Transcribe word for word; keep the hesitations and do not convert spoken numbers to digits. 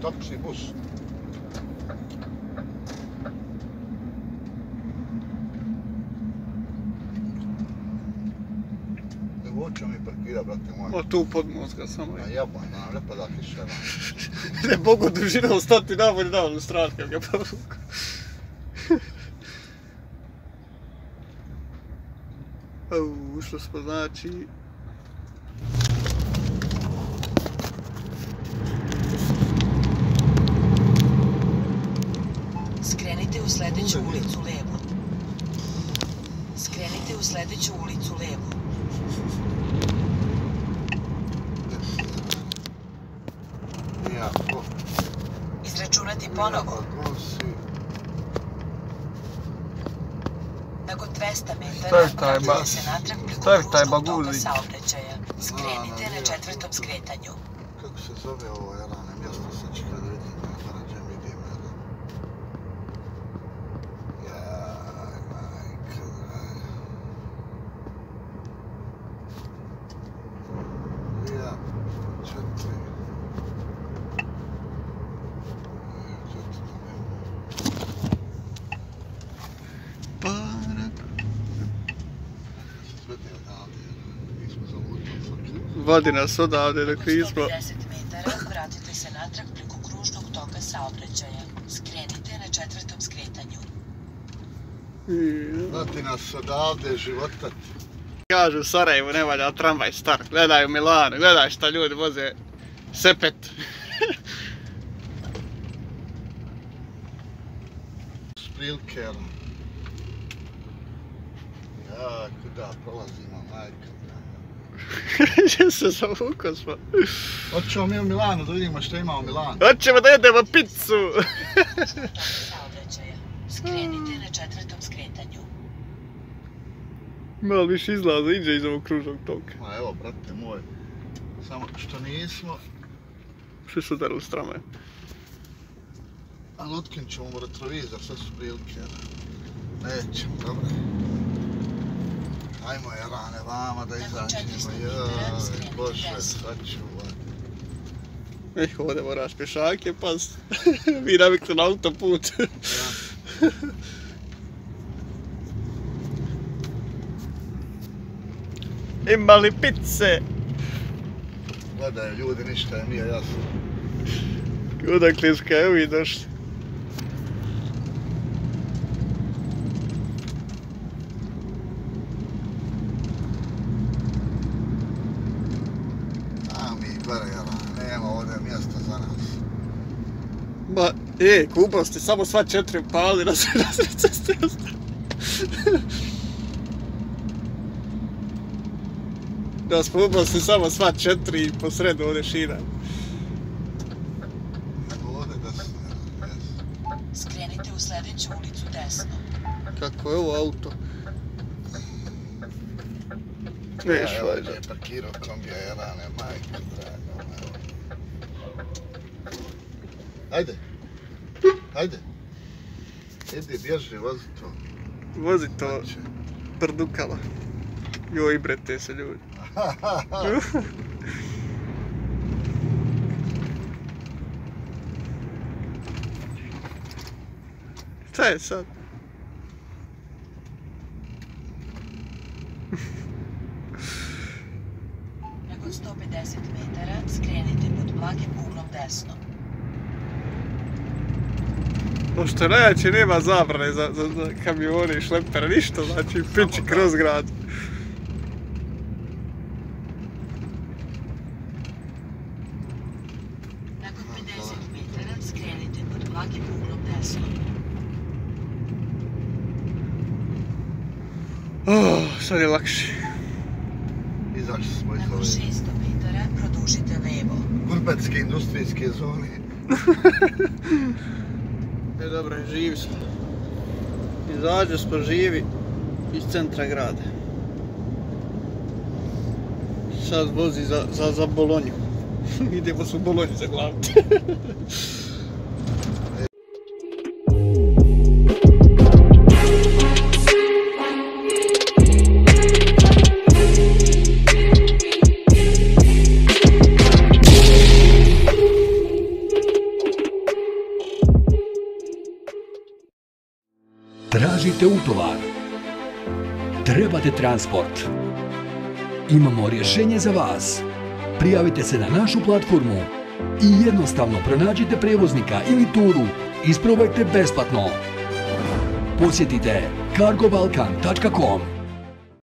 Taksi, bus. Evo ćemo mi parkira, brate moj. O, tu pod mozga samo je. A jebaj, nam ne pada kiša. Ne mogu dužinom stati nabolje na onu stranu kad ga povuku. Ušlo smo znači... Skrenite u sljedeću ulicu lijevo. Skrenite u sljedeću ulicu lijevo. Jako. Izračunati ponovo. Nakon dvesta metara vratite se natrag preko kružnog toka saobraćaja. Skrenite na četvrtom skretanju. Kako se zove ovo jelane mjesto, sad ću kada vidim, nađem vidim. Jaj, majka draga. Ja, četiri. Vodi nas odavde dok nismo. sto pedeset metara vratite se natrag preko kružnog toka saobraćaja. Skrenite na četvrtom skretanju. Vodi nas odavde životati. Kažu u Sarajevu ne valja tramvaj star. Gledaj u Milanu, gledaj šta ljudi voze sepet. Sprilke, ja, kuda prolazimo, majka. Gdje se zavukao smo? Hoćemo mi u Milanu da vidimo što ima u Milanu. Hoćemo da jedemo pizzu! Skrenite na četvrtom skretanju. Malo više izlaza, iđe iz ovog kružnog toka. Ma evo, brate moj, samo što nismo... Što su udarili s tramvajem? Ali otkinut ćemo u retrovizor, sve su prilike. Nećemo, dobro. Ajmo Jarane, vama da izađemo, joj, bože, sačuvaj. Eh, ovdje moraš pješake, pas. Vi navikli na autoput. Ima li pice? Gledaju ljudi, ništa im nije jasno. Odakle su kaj ovi došli? A mi gore, Jarane, nema ovdje mjesta za nas. Ma, e, kupao ste samo sva četiri pali na sred ceste ostali. Da, spubao ste samo sva četiri i po sredu ovdje šira. Ovdje da se ne znam. Skrenite u sljedeću ulicu desno. Kako je ovo auto? Ja, evo je parkirao kombija Jarane, majka draga. Ajde. Ajde. Idi, bježi, vozi to. Vozi to prdukala. Joj, brete se ljudi. Šta je sad? Nakon sto pedeset metara skrenite pod blagim uglom desno. Pošto je najjače nema zabrane za, za, za kamione i šlepere, ništa, znači piči kroz grad. Nakon pedeset metara skrenite pod blagim uglom desno. Oh, sad je lakše. Izašli smo iz Nakon ove šesto metara produžite levo. Gurbetske industrijske zone. E, dobro, živi smo. Izađe smo živi iz centra grada. Sad vozi za, za, za Bolonju. Idemo se u Bolonju zaglaviti. Tražite utovar? Trebate transport? Imamo rješenje za vas. Prijavite se na našu platformu i jednostavno pronađite prijevoznika ili turu. Isprobajte besplatno. Posjetite cargo balkan tačka com.